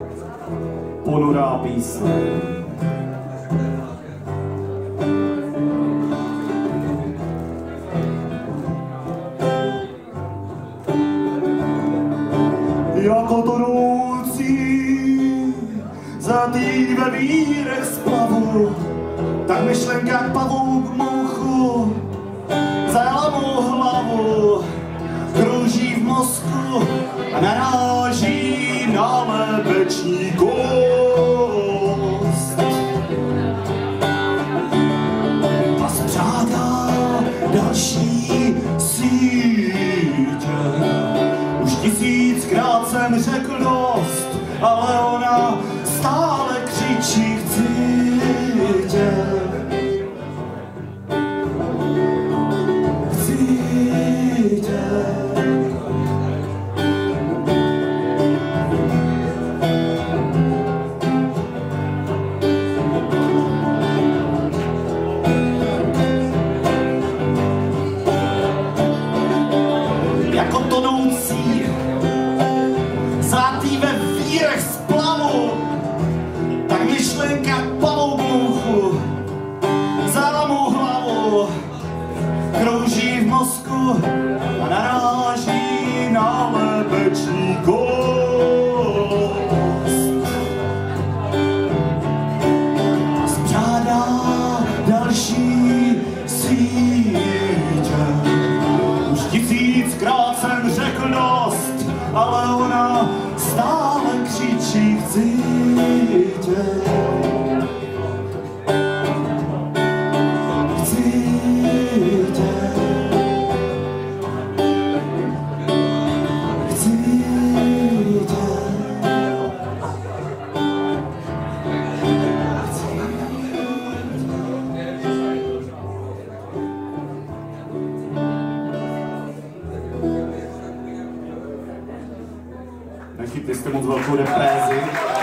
Ponurá písně. Jako tonoucí zatý ve vírech splavu, tak myšlenka k pavouk mouchu zajala mou hlavu, krouží v mozku a naráží na lebeční kost. A spřádá další sítě. Už 1000krát jsem řekl dost, ale ona stále křičí chci tě. Jako tonoucí zátý ve vírech splavu, tak myšlenka k pavouku vzala mou hlavu, krouží v mozku a naráží na lebeční kost. A spřádá další sítě. Už 1000krát jsem řekl dost, ale ona stále křičí chci tě. Chci tě. Chci tě. Nechytli jste moc velkou deprézi.